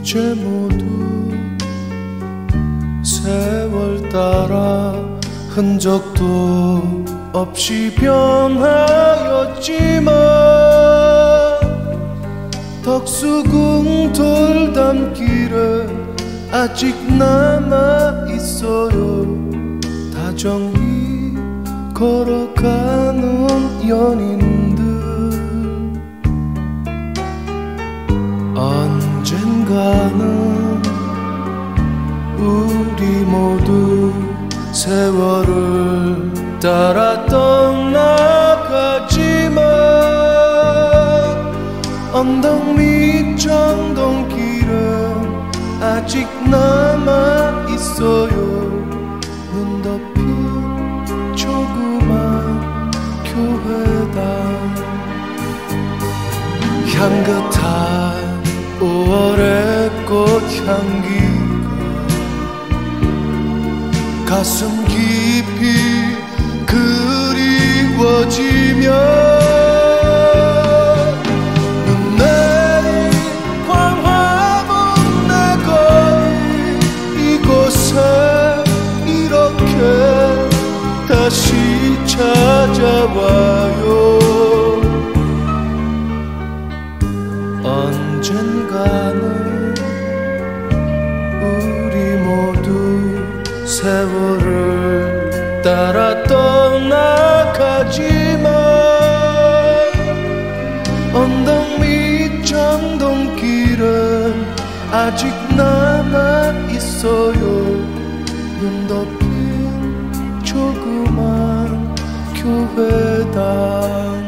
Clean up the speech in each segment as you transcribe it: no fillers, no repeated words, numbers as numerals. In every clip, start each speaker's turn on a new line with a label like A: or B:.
A: 이제 모두 세월 따라 흔적도 없이 변하였지만 덕수궁 돌담길에 아직 남아있어요. 다정히 걸어가는 연인들. 언젠가는 우리 모두 세월을 따라 떠나가지만 언덕 밑 정동길은 아직 남아있어요. 눈 덮인 조그만 교회당. 향긋한 5월의 꽃향기가 가슴 깊이 그리워지며 눈 내린 광화문 내 거리 이곳에 이렇게 다시 찾아와요. 언젠가는 우리 모두 세월을 따라 떠나가지만 언덕 밑 정동길은 아직 남아있어요. 눈 덮인 조그만 교회당.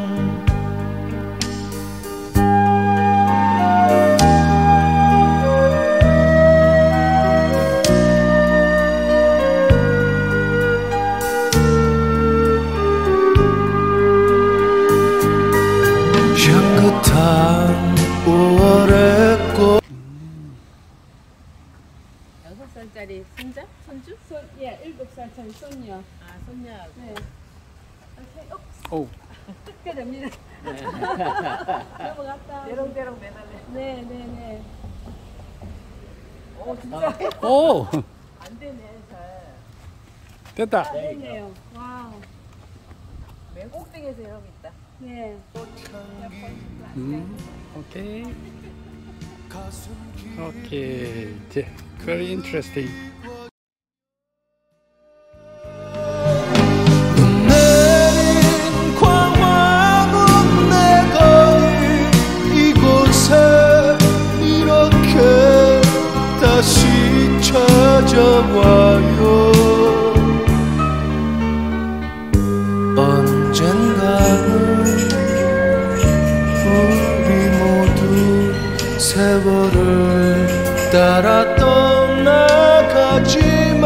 A: 향긋한 5월의 꽃.
B: 6살짜리 손자? 손주?
C: 예, 7살짜리 손녀.
B: 아, 손녀하고.
C: 네.
D: 오.
C: 꽤 됩니다. 넘어갔다.
B: 대롱대롱 매달래.
C: 네, 네, 네.
B: 오, 진짜.
D: 오.
B: 안 되네, 잘.
D: 됐다.
C: 아, 됐네요. 와우.
B: 맨 꼭대기에서 이러고 있다.
C: 네.
D: 오케이. 오케이. Very interesting.
A: 다시 찾아와요. 언젠가는 우리 모두 세월을 따라 떠나가지만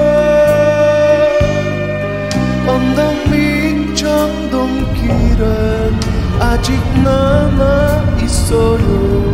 A: 언덕 밑 정동길은 아직 남아있어요.